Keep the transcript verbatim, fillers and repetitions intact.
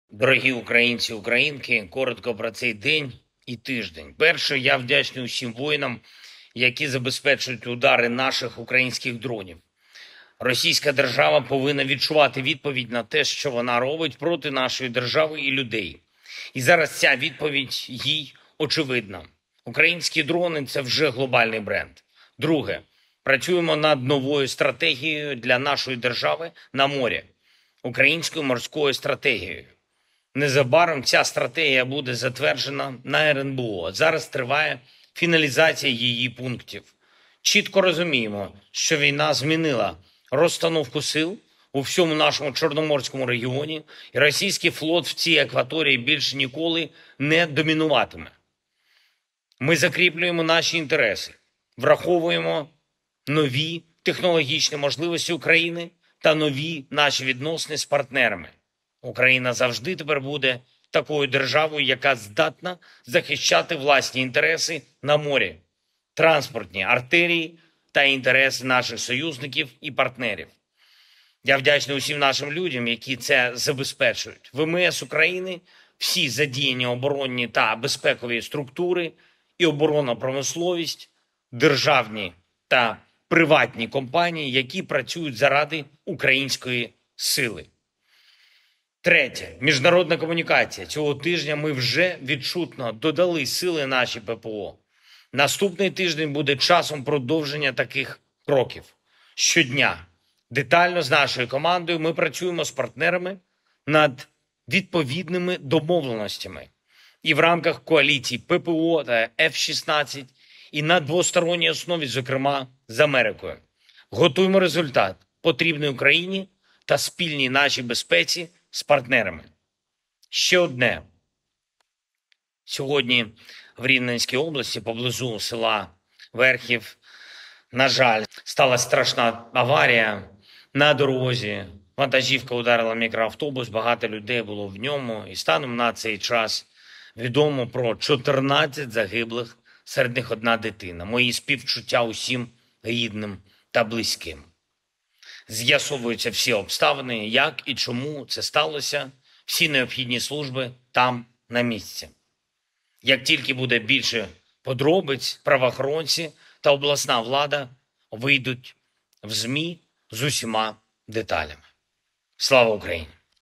Дорогі українці, українки, коротко про цей день і тиждень. Перше, я вдячний усім воїнам, які забезпечують удари наших українських дронів. Російська держава повинна відчувати відповідь на те, що вона робить проти нашої держави і людей. І зараз ця відповідь їй очевидна. Українські дрони – це вже глобальний бренд. Друге, працюємо над новою стратегією для нашої держави на морі. Українською морською стратегією. Незабаром ця стратегія буде затверджена на ер ен бе о. Зараз триває фіналізація її пунктів. Чітко розуміємо, що війна змінила розстановку сил у всьому нашому Чорноморському регіоні, і російський флот в цій акваторії більше ніколи не домінуватиме. Ми закріплюємо наші інтереси, враховуємо нові технологічні можливості України та нові наші відносини з партнерами. Україна завжди тепер буде такою державою, яка здатна захищати власні інтереси на морі, транспортні артерії та інтереси наших союзників і партнерів. Я вдячний усім нашим людям, які це забезпечують. В ем і ес України всі задіяні оборонні та безпекові структури і оборонна промисловість, державні та приватні компанії, які працюють заради української сили. Третє. Міжнародна комунікація. Цього тижня ми вже відчутно додали сили нашій пе пе о. Наступний тиждень буде часом продовження таких кроків. Щодня, детально з нашою командою, ми працюємо з партнерами над відповідними домовленостями. І в рамках коаліції пе пе о та еф шістнадцять, і на двосторонній основі, зокрема, з Америкою. Готуємо результат, потрібний Україні та спільній нашій безпеці з партнерами. Ще одне. Сьогодні в Рівненській області, поблизу села Верхів, на жаль, сталася страшна аварія на дорозі. Вантажівка ударила мікроавтобус, багато людей було в ньому. І станом на цей час відомо про чотирнадцять загиблих, серед них одна дитина. Мої співчуття усім рідним та близьким. З'ясовуються всі обставини, як і чому це сталося, всі необхідні служби там, на місці. Як тільки буде більше подробиць, правоохоронці та обласна влада вийдуть в ЗМІ з усіма деталями. Слава Україні!